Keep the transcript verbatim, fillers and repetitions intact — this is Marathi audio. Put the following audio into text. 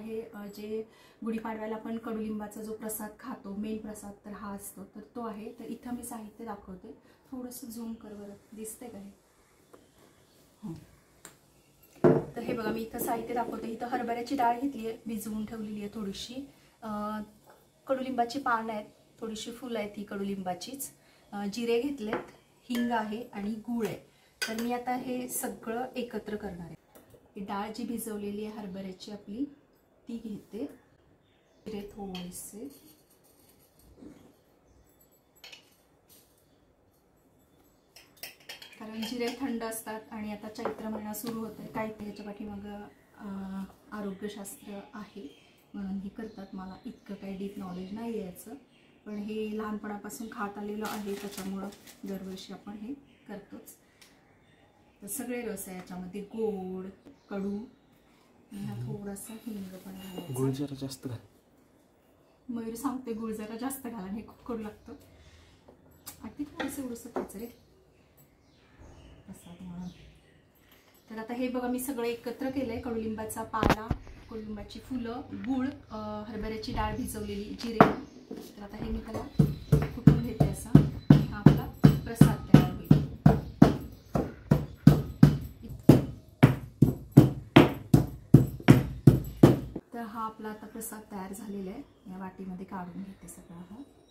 आहे जे गुढीपाडव्याला पण कडुलिंबाचा जो प्रसाद खातो, मेन प्रसाद तर हा असतो, तर तो आहे. तर इथं मी साहित्य दाखवते, थोडंसं झूम कर बरं, दिसतंय का हे? तर हे बघा, मी इथं साहित्य दाखवते. इथं हरभऱ्याची डाळ घेतली आहे, भिजवून ठेवलेली आहे थोडीशी. कडुलिंबाची पानं आहेत, थोडीशी फुलं आहेत ही कडुलिंबाचीच. जिरे घेतलेत, हिंग आहे आणि गूळ आहे. तर मी आता हे सगळं एकत्र करणार आहे. ही डाळ जी भिजवलेली आहे हरभऱ्याची आपली ती घेते. जिरे थोडेसे, कारण जिरे थंड असतात आणि आता चैत्र महिना सुरू होतोय. काही त्याच्या पाठीमागं आरोग्यशास्त्र आहे म्हणून हे करतात. मला इतकं काही डीप नॉलेज नाही आहे याचं, पण हे लहानपणापासून खात आलेलं आहे, त्याच्यामुळं दरवर्षी आपण हे करतोच. तर सगळे रस आहे याच्यामध्ये, गोड, कडू आणि हा थोडासा हिंग पण घालायचा. गुळ जरा जास्त घाल. मयूर सांगते गुळ जरा जास्त घाला, हे खूप कडू लागतं. अगदी थोडंसं एवढंसं खायचं रे प्रसाद म्हणून. तर आता हे बघा, मी सगळं एकत्र केलंय. कडुलिंबाचा पाला, कडुलिंबाची फुलं, गूळ, हरभऱ्याची डाळ भिजवलेली, जिरे. तर आता हे मी त्याला कुटून घेते असा, हा आपला प्रसाद तयार होईल. तर हा आपला आता प्रसाद तयार झालेला आहे. या वाटीमध्ये काढून घेते सगळं. हा